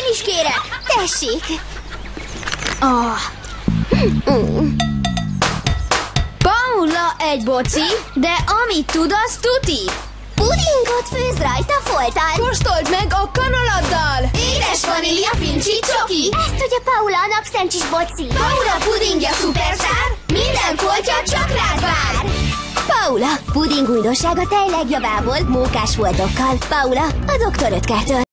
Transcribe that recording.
Én is kérek. Tessék. Paula egy boci, de amit tud, az tuti. Pudingot főz rajta folttal. Kóstold meg a kanaladdal. Édes vanília fincsi csoki. Ezt tudja Paula, a napszencsis boci. Paula pudingja szuperszár. Minden foltja csak rád vár. Paula, puding újdonsága tej legjobbából, mókás foltokkal. Paula, a Dr. Oetkertől.